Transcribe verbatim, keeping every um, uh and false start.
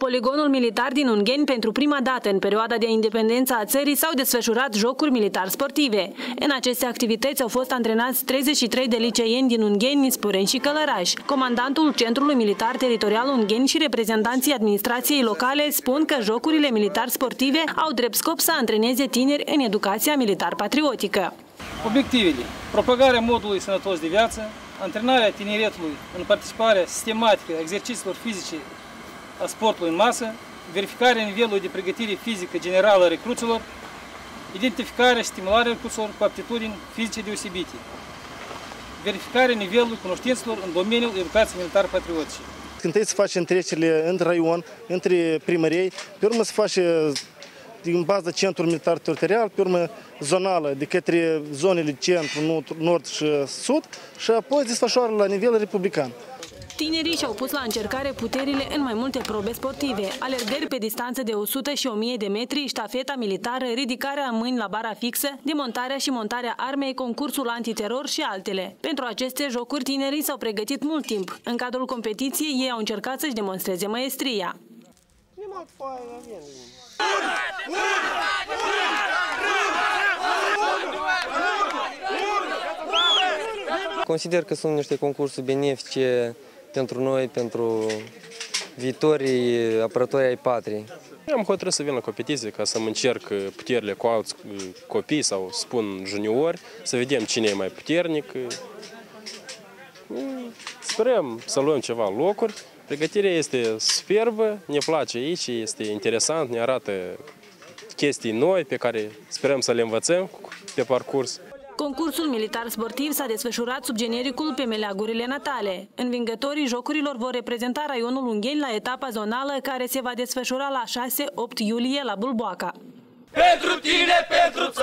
poligonul militar din Ungheni, pentru prima dată în perioada de independență a țării, s-au desfășurat jocuri militar-sportive. În aceste activități au fost antrenați treizeci și trei de liceeni din Ungheni, Spureni și Călăraș. Comandantul Centrului Militar Teritorial Ungheni și reprezentanții administrației locale spun că jocurile militar-sportive au drept scop să antreneze tineri în educația militar-patriotică. Obiectivele: propagarea modului sănătos de viață, antrenarea tineretului în participarea sistematică a exercițiilor fizice a sportului în masă, verificarea nivelului de pregătire fizică generală a recruților, identificarea și stimularea recruților cu aptitudini fizice deosebite, verificarea nivelului cunoștințelor în domeniul educației militar-patriotice. Când trebuie să facem trecerile între raion, între primării, pe urmă se face din baza centrul militar teritorial, pe urmă zonală, de către zonele centru, nord și sud, și apoi desfășoară la nivel republican. Tinerii și-au pus la încercare puterile în mai multe probe sportive: alergări pe distanță de o sută și o mie de metri, ștafeta militară, ridicarea în mâini la bara fixă, demontarea și montarea armei, concursul antiteror și altele. Pentru aceste jocuri, tinerii s-au pregătit mult timp. În cadrul competiției, ei au încercat să-și demonstreze maestria. Consider că sunt niște concursuri benefice pentru noi, pentru viitorii apărători ai patriei. Am hotărât să vin la competiție ca să-mi încerc puterile cu alți copii sau, spun, juniori, să vedem cine e mai puternic. Sperăm să luăm ceva locuri. Pregătirea este superbă, ne place aici, este interesant, ne arată chestii noi pe care sperăm să le învățăm pe parcurs. Concursul militar sportiv s-a desfășurat sub genericul Pe meleagurile natale. Învingătorii jocurilor vor reprezenta raionul Ungheni la etapa zonală, care se va desfășura la șase opt iulie la Bulboaca. Pentru tine, pentru țară!